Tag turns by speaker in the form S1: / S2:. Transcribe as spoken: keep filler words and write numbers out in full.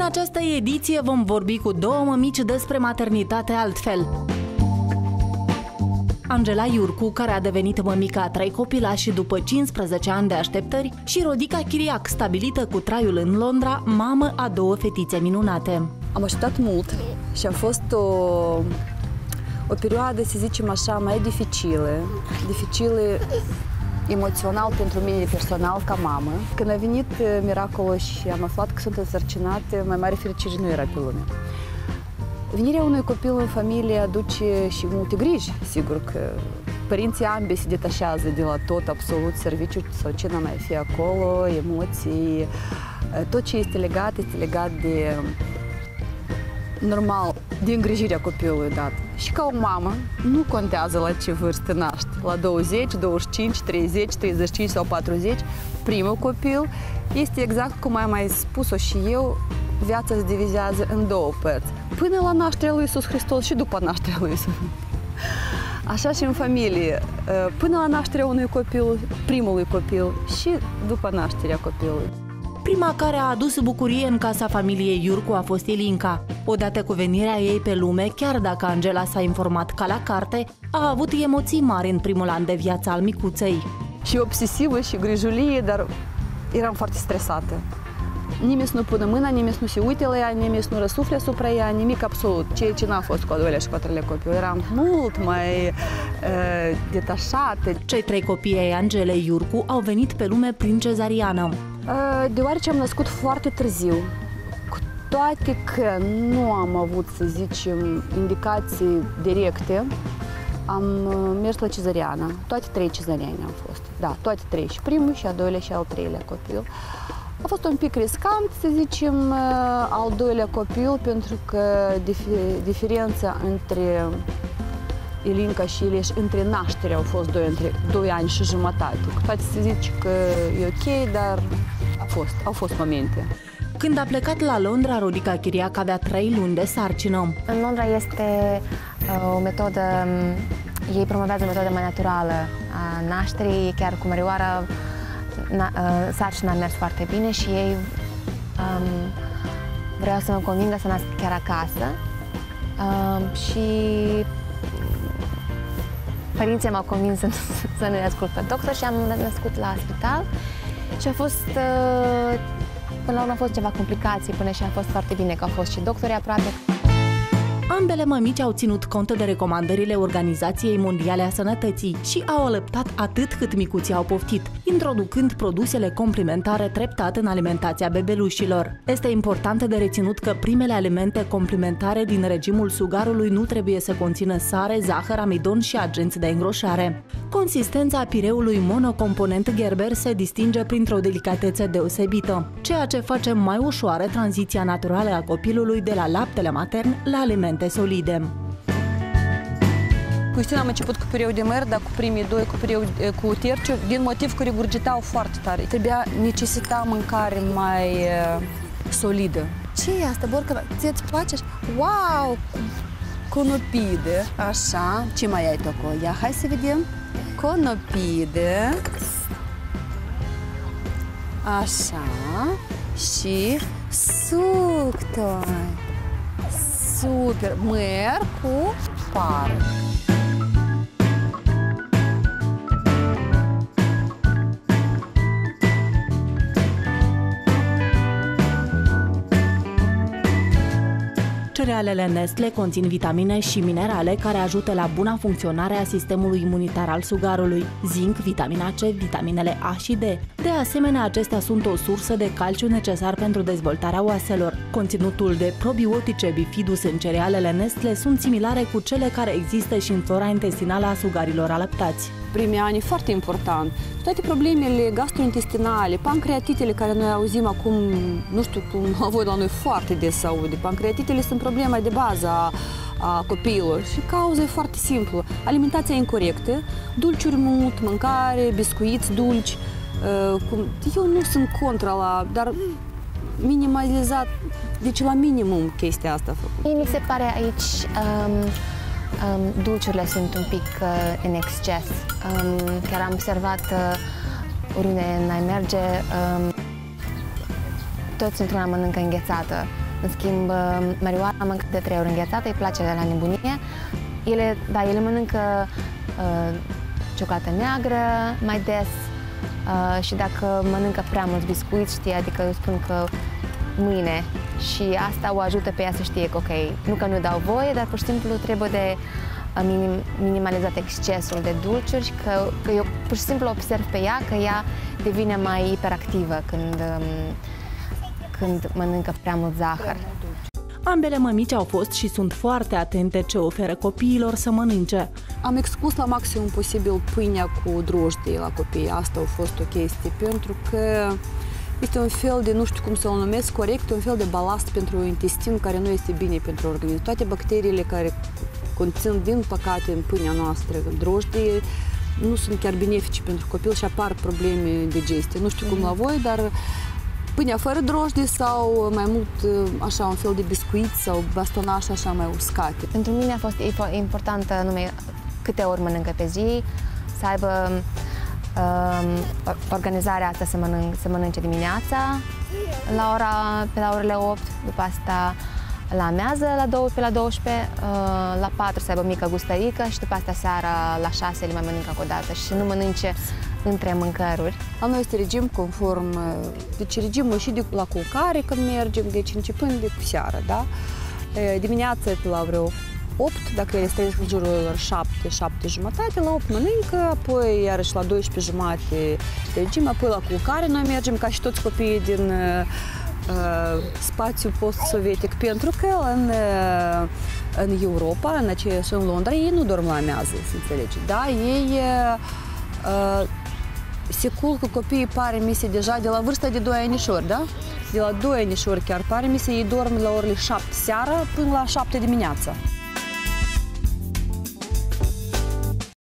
S1: această ediție vom vorbi cu două mămici despre maternitate altfel. Angela Iurcu, care a devenit mămica a trei copilași după cincisprezece ani de așteptări, și Rodica Chiriac, stabilită cu traiul în Londra, mamă a două fetițe minunate.
S2: Am așteptat mult și a fost o, o perioadă, să zicem așa, mai dificilă, dificilă emoțional pentru mine personal ca mamă. Când a venit miracolul și am aflat că sunt însărcinată, mai mare fericire nu era pe lume. Venirea unui copil în familie aduce și multe griji, sigur că părinții ambii se detașează de la tot, absolut, serviciul sau ce n-a mai fi acolo, emoții, tot ce este legat, este legat de, normal, de îngrijirea copilului dat. Și ca o mamă, nu contează la ce vârstă naște, la douăzeci, douăzeci și cinci, treizeci, treizeci și cinci sau patruzeci, primul copil este exact cum am mai spus-o și eu, viața se divizează în două părți. Până la nașterea lui Iisus Hristos și după nașterea lui Iisus. Așa și în familie. Până la nașterea unui copil, primului copil și după nașterea copilului.
S1: Prima care a adus bucurie în casa familiei Iurcu a fost Ilinca. Odată cu venirea ei pe lume, chiar dacă Angela s-a informat ca la carte, a avut emoții mari în primul an de viață al micuței.
S2: Și obsesivă și grijulie, dar eram foarte stresată. Nimeni nu pune mâna, nimeni nu se uite la ea, nimeni nu răsufle asupra ea, nimic absolut. Ceea ce n-a fost cu al doilea și cu al treilea copil. Eram mult mai uh, detașată.
S1: Cei trei copii ai Angelei Iurcu au venit pe lume prin cezariană.
S2: Uh, deoarece am născut foarte târziu, cu toate că nu am avut, să zicem, indicații directe, am mers la cezariană. Toate trei cezariane am fost. Da, toate trei. Și primul, și al doilea, și al treilea copil. A fost un pic riscant, să zicem, al doilea copil, pentru că diferența între Ilinca și Ileș, între naștere au fost doi, între doi ani și jumătate. Cu toate se zice că e ok, dar a fost, au fost momente.
S1: Când a plecat la Londra, Rodica Chiriac avea trei luni de sarcină.
S3: În Londra este uh, o metodă, ei promovează o metodă mai naturală a nașterii, chiar cu Mărioara. Na, uh, sarcina a mers foarte bine și ei um, vreau să mă convingă să nasc chiar acasă uh, și părinții m-au convins să, să nu-i ascult pe doctor și am născut la spital și a fost, uh, până la urmă a fost ceva complicații până și a fost foarte bine că au fost și doctorii aproape.
S1: Ambele mămici au ținut cont de recomandările Organizației Mondiale a Sănătății și au alăptat atât cât micuții au poftit, introducând produsele complementare treptat în alimentația bebelușilor. Este important de reținut că primele alimente complementare din regimul sugarului nu trebuie să conțină sare, zahăr, amidon și agenți de îngroșare. Consistența pireului monocomponent Gerber se distinge printr-o delicatețe deosebită, ceea ce face mai ușoară tranziția naturală a copilului de la laptele matern la alimente solide.
S2: Cu Justina am început cu pireu de măr, dar cu primii doi cu pireu cu terciu, din motiv că regurgitau foarte tare. Trebuia, necesita mâncare mai uh, solidă. Ce e asta, Borca? Ție-ți place? Wow! Conopide. Așa. Ce mai ai tu acolo? Ia, hai să vedem. Conopide. Așa. Și suctoi. Super! Măr cu par.
S1: Cerealele Nestle conțin vitamine și minerale care ajută la buna funcționare a sistemului imunitar al sugarului, zinc, vitamina C, vitaminele A și D. De asemenea, acestea sunt o sursă de calciu necesar pentru dezvoltarea oaselor. Conținutul de probiotice bifidus în cerealele Nestle sunt similare cu cele care există și în flora intestinală a sugarilor alăptați.
S2: Primii ani foarte important. Toate problemele gastrointestinale, pancreatitele care noi auzim acum, nu știu cum voi la noi foarte des să aude. Pancreatitele sunt problema de bază a, a copiilor și cauza e foarte simplă. Alimentația incorectă, dulciuri mult, mâncare, biscuiți dulci. Eu nu sunt contra la, dar minimalizat, deci la minimum chestia asta făcută.
S3: Mi se pare aici um... Um, dulciurile sunt un pic uh, în exces. Um, chiar am observat uh, oriunde n-ai merge, um, toți într-una mănâncă înghețată. În schimb, Mărioara mănâncă de trei ori înghețată, îi place la nebunie. Ele, da, ele mănâncă uh, ciocolată neagră mai des uh, și dacă mănâncă prea mulți biscuiți, știi, adică eu spun că mâine, și asta o ajută pe ea să știe că, ok, nu că nu dau voie, dar pur și simplu trebuie de minim, minimalizat excesul de dulciuri și că, că eu pur și simplu observ pe ea că ea devine mai hiperactivă când, um, când mănâncă prea mult zahăr.
S1: Ambele mămici au fost și sunt foarte atente ce oferă copiilor să mănânce.
S2: Am exclus la maximum posibil pâinea cu drojdie la copii. Asta a fost o chestie, pentru că este un fel de, nu știu cum să o numesc corect, un fel de balast pentru intestin care nu este bine pentru organism. Toate bacteriile care conțin, din păcate, în pâinea noastră drojdie, nu sunt chiar benefice pentru copil și apar probleme digestie. Nu știu cum la voi, dar pâinea fără drojdie sau mai mult așa un fel de biscuiți sau bastonașe așa mai uscate.
S3: Pentru mine a fost importantă nume câte ori mănâncă pe zi, să aibă um, organizarea asta să, mănânc, să mănânce dimineața la ora, pe la orele opt, după asta la amiază la două pe la douăsprezece, la patru să aibă mică gustărică și după asta seara la șase le mai mănâncă o dată și să nu mănânce între mâncăruri.
S2: La noi este regim conform, deci regimul și de la culcare când mergem, deci începând de seara, da? Dimineața pe la vreo opt, dacă ele străiesc în jurul șapte, șapte jumătate, la opt mănâncă, apoi iarăși la douăsprezece jumate de regim, apoi la culcare noi mergem ca și toți copiii din uh, spațiul post-sovietic, pentru că în, uh, în Europa, în aceea și în Londra, ei nu dorm la amiază, să înțelegi, da? Ei uh, se culcă copiii, pare mi se deja de la vârsta de doi anișori, da? De la doi anișori chiar pare mi se, ei dorm la orele șapte seara până la șapte dimineața.